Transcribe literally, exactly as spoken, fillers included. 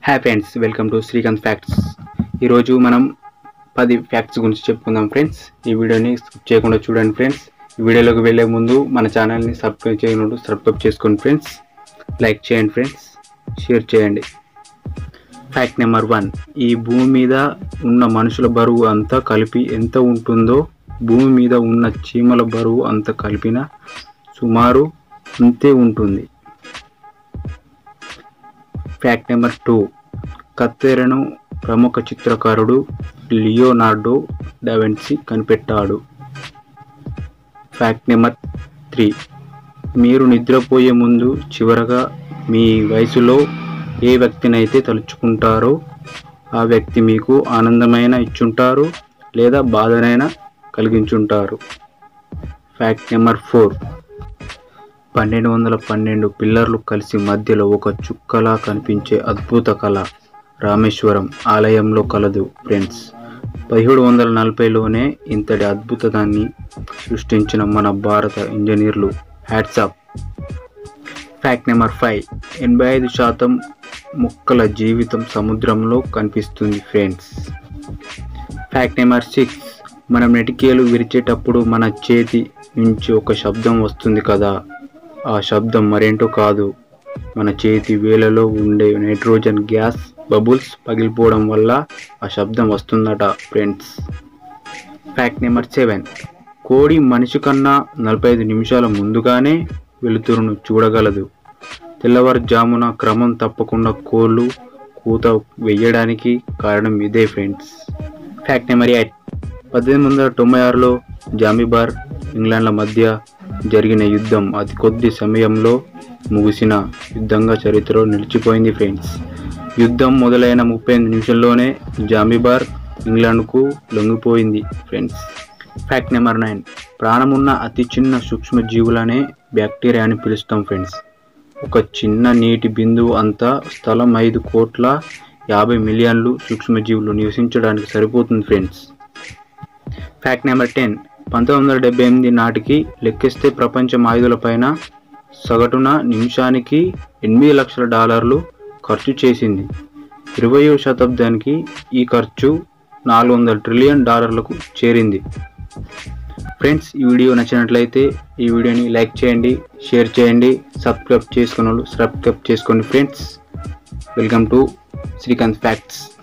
Hi friends, welcome to Srikanth facts. ఈరోజు మనం పది ఫ్యాక్ట్స్ గురించి చెప్పుకుందాం ఫ్రెండ్స్. ఈ వీడియోని స్కిప్ చేయకుండా చూడండి ఫ్రెండ్స్. ఈ వీడియోలోకి వెళ్ళే ముందు మన ఛానల్ని సబ్స్క్రైబ్ చేయకుండా సబ్స్క్రైబ్ చేసుకోండి ఫ్రెండ్స్. లైక్ చేయండి ఫ్రెండ్స్, షేర్ చేయండి. Fact number one. ఈ భూమి మీద ఉన్న మనుషుల బరువు అంతా కలిపి ఎంత ఉంటుందో భూమి మీద ఉన్న చీమల బరువు అంతా కలిపిన సుమారు అంతే ఉంటుంది. Fact number two. కత్తెరను ప్రముఖ చిత్రకారుడు లియోనార్డో డావిన్సీ కనిపెట్టాడు. Fact number three. మీరు నిద్రపోయే ముందు చివరగా మీ వయసులో ఏ వ్యక్తినైతే తలుచుకుంటారో ఆ వ్యక్తి మీకు ఆనందమైన ఇచ్చుంటారు లేదా బాధనైనా కలిగించుంటారు. Fact number four. పన్నెండు వందల పన్నెండు పిల్లర్లు కలిసి మధ్యలో ఒక చుక్కలా కనిపించే అద్భుత కళ రామేశ్వరం ఆలయంలో కలదు ఫ్రెండ్స్. పదిహేడు వందల నలభైలోనే ఇంతటి అద్భుతాన్ని సృష్టించిన మన భారత ఇంజనీర్లు hats off. Fact number five. ఎనభై ఐదు శాతం మొక్కల జీవితం సముద్రంలో కనిపిస్తుంది ఫ్రెండ్స్. Fact number six. మనం నెటికేలు విరిచేటప్పుడు మన చేతి నుంచి ఒక శబ్దం వస్తుంది కదా, ఆ శబ్దం మరేంటో కాదు, మన చేతి వేలలో ఉండే నైట్రోజన్ గ్యాస్ బబుల్స్ పగిలిపోవడం వల్ల ఆ శబ్దం వస్తుందట ఫ్రెండ్స్. Fact number seven. కోడి మనిషి కన్నా నలభై ఐదు నిమిషాల ముందుగానే వెలుతురును చూడగలదు. తెల్లవారుజామున క్రమం తప్పకుండా కోళ్ళు కూత వేయడానికి కారణం ఇదే ఫ్రెండ్స్. Fact number eight. పద్దెనిమిది వందల తొంభై ఆరులో జాంబిబార్ ఇంగ్లాండ్ల మధ్య జరిగిన యుద్ధం అతి కొద్ది సమయంలో ముగిసిన యుద్ధంగా చరిత్రలో నిలిచిపోయింది ఫ్రెండ్స్. యుద్ధం మొదలైన ముప్పై ఎనిమిది నిమిషంలోనే జాంబిబార్ ఇంగ్లాండ్కు లొంగిపోయింది ఫ్రెండ్స్. Fact number nine. ప్రాణమున్న అతి చిన్న సూక్ష్మజీవులనే బ్యాక్టీరియా అని పిలుస్తాం ఫ్రెండ్స్. ఒక చిన్న నీటి బిందువు అంత స్థలం ఐదు కోట్ల యాభై మిలియన్లు సూక్ష్మజీవులు నివసించడానికి సరిపోతుంది ఫ్రెండ్స్. Fact number ten. పంతొమ్మిది వందల డెబ్బై ఎనిమిది నాటికి లెక్కిస్తే ప్రపంచం ఆయుధాలపైన సగటున నిమిషానికి ఎనిమిది లక్షల డాలర్లు ఖర్చు చేసింది. ఇరవయో శతాబ్దానికి ఈ ఖర్చు నాలుగు వందల ట్రిలియన్ డాలర్లకు చేరింది. ఫ్రెండ్స్, ఈ వీడియో నచ్చినట్లయితే ఈ వీడియోని లైక్ చేయండి, షేర్ చేయండి, సబ్స్క్రైబ్ చేసుకున్న వాళ్ళు సబ్స్క్రైబ్ చేసుకోండి friends. Welcome to Srikanth facts.